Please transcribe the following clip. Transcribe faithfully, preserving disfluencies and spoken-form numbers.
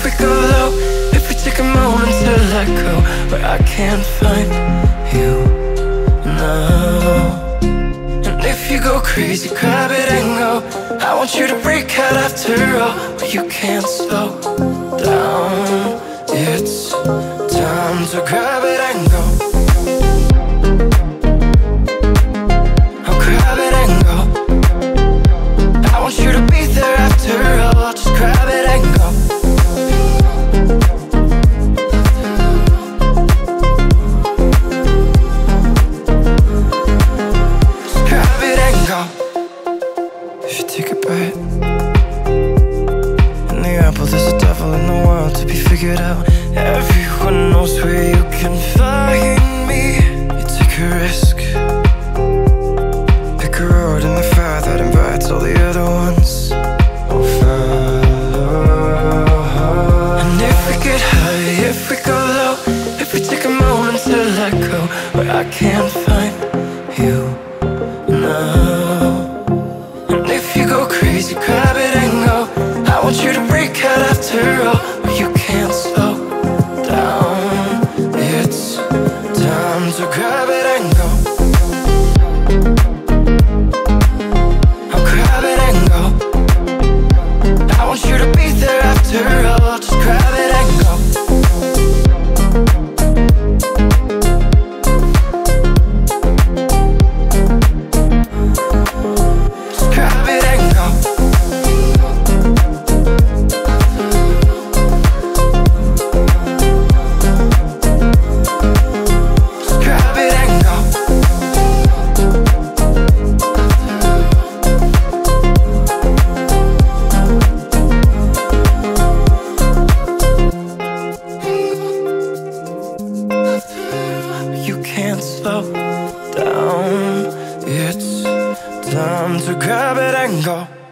if we go low, if we take a moment to let go, where I can't find you now. And if you go crazy, grab it and go. I want you to break out after all, but you can't slow down. It's time to grab it and go. I'll grab it and go. I want you to be there after all, just grab it and go. Just grab it and go. If you take a bite in the apple, there's a devil in the world to be figured out. Everyone knows where you can find me. You take a risk, pick a road in the fire that invites all the other ones. Oh, follow. And if we get high, if we go low, if we take a moment to let go, where I can't find you now. And if you go crazy, grab it and go. I want you to break out after all, but you can't slow down. It's time to grab it and go. I'll grab it and go. I want you to be there after all, just grab it and go. Just grab it and go. Slow down, it's time to grab it and go.